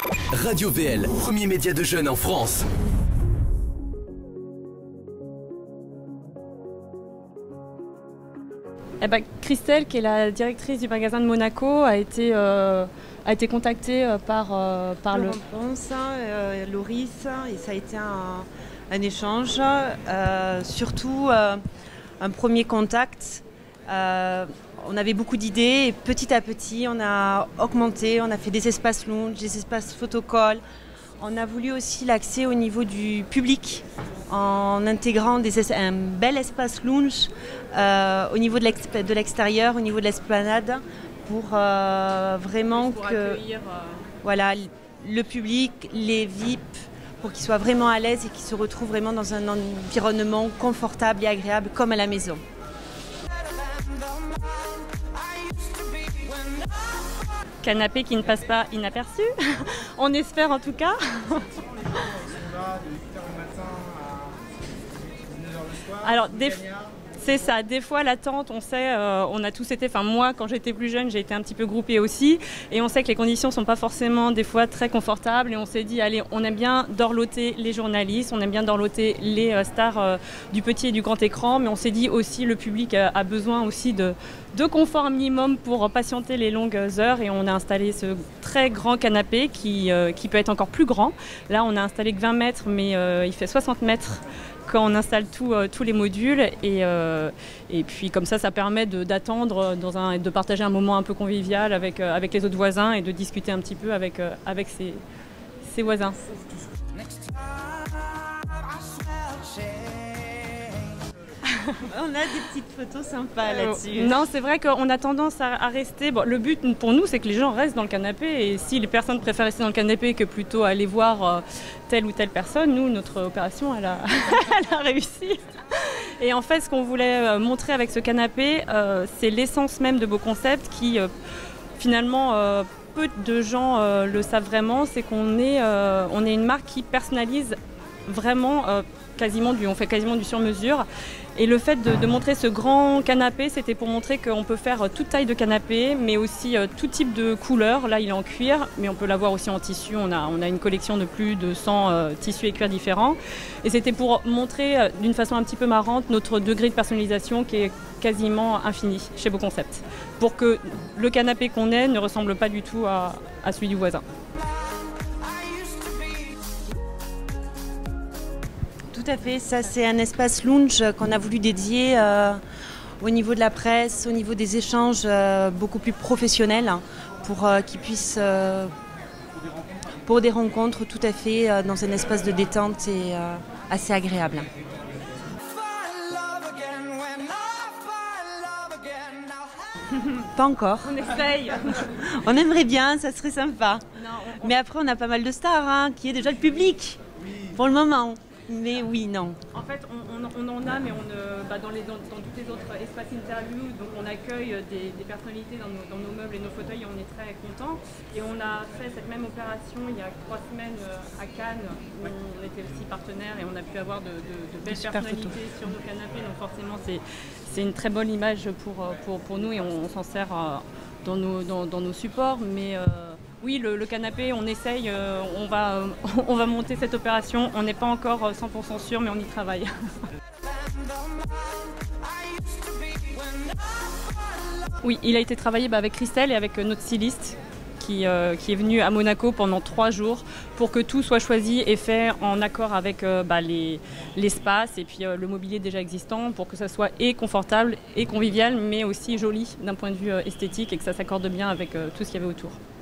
Radio VL, premier média de jeunes en France. Christelle, qui est la directrice du magasin de Monaco, a été contactée par le Ponce, Loris, et ça a été un échange, surtout un premier contact. On avait beaucoup d'idées et petit à petit on a augmenté, on a fait des espaces lounge, des espaces photocall. On a voulu aussi l'accès au niveau du public en intégrant un bel espace lounge au niveau de l'extérieur, au niveau de l'esplanade, pour vraiment accueillir voilà, le public, les VIP, pour qu'ils soient vraiment à l'aise et qu'ils se retrouvent vraiment dans un environnement confortable et agréable comme à la maison. Canapé qui ne passe pas inaperçu, on espère en tout cas. Alors, c'est ça, des fois l'attente, on sait, on a tous été, enfin moi quand j'étais plus jeune j'ai été un petit peu groupée aussi, et on sait que les conditions ne sont pas forcément des fois très confortables, et on s'est dit allez, on aime bien dorloter les journalistes, on aime bien dorloter les stars du petit et du grand écran, mais on s'est dit aussi le public a besoin aussi de confort minimum pour patienter les longues heures, et on a installé ce très grand canapé qui peut être encore plus grand. Là on a installé que 20 mètres, mais il fait 60 mètres quand on installe tous les modules, et puis comme ça permet d'attendre et de partager un moment un peu convivial avec les autres voisins et de discuter un petit peu avec ses voisins. On a des petites photos sympas là-dessus. Non, c'est vrai qu'on a tendance à rester. Bon, le but pour nous, c'est que les gens restent dans le canapé. Et si les personnes préfèrent rester dans le canapé que plutôt aller voir telle ou telle personne, nous, notre opération, elle a réussi. Et en fait, ce qu'on voulait montrer avec ce canapé, c'est l'essence même de Beau Concept qui, finalement, peu de gens le savent vraiment. C'est qu'on est une marque qui personnalise vraiment on fait quasiment du sur-mesure. Et le fait de montrer ce grand canapé, c'était pour montrer qu'on peut faire toute taille de canapé, mais aussi tout type de couleur. Là, il est en cuir, mais on peut l'avoir aussi en tissu. On a une collection de plus de 100 tissus et cuirs différents. Et c'était pour montrer d'une façon un petit peu marrante notre degré de personnalisation qui est quasiment infini chez Beau Concept, pour que le canapé qu'on ait ne ressemble pas du tout à celui du voisin. Tout à fait, ça c'est un espace lounge qu'on a voulu dédier au niveau de la presse, au niveau des échanges beaucoup plus professionnels, pour qu'ils puissent, pour des rencontres tout à fait dans un espace de détente et assez agréable. Pas encore. On essaye. On aimerait bien, ça serait sympa. Mais après on a pas mal de stars qui est déjà le public pour le moment. Mais oui, non. En fait, on en a, mais dans tous les autres espaces interviews, donc on accueille des personnalités dans nos meubles et nos fauteuils, et on est très contents. Et on a fait cette même opération il y a 3 semaines à Cannes, où on était aussi partenaire, et on a pu avoir de belles personnalités sur nos canapés. Donc forcément, c'est une très bonne image pour nous, et on s'en sert dans nos supports. Mais oui, le canapé, on essaye, on va monter cette opération. On n'est pas encore 100% sûr, mais on y travaille. Oui, il a été travaillé avec Christelle et avec notre styliste qui est venu à Monaco pendant 3 jours pour que tout soit choisi et fait en accord avec l'espace et puis le mobilier déjà existant, pour que ça soit et confortable et convivial, mais aussi joli d'un point de vue esthétique, et que ça s'accorde bien avec tout ce qu'il y avait autour.